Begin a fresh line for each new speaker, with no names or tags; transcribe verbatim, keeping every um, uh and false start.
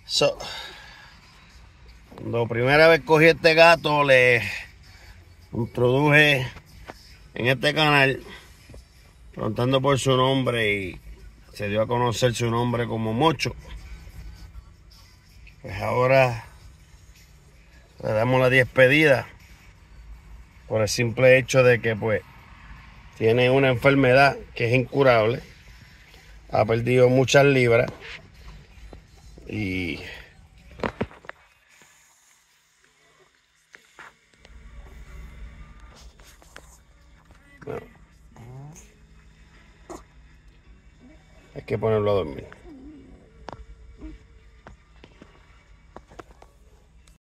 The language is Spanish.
So, cuando primera vez cogí este gato, le introduje en este canal preguntando por su nombre y se dio a conocer su nombre como Mocho. Pues ahora le damos la despedida por el simple hecho de que pues tiene una enfermedad que es incurable, ha perdido muchas libras y bueno, hay que ponerlo a dormir.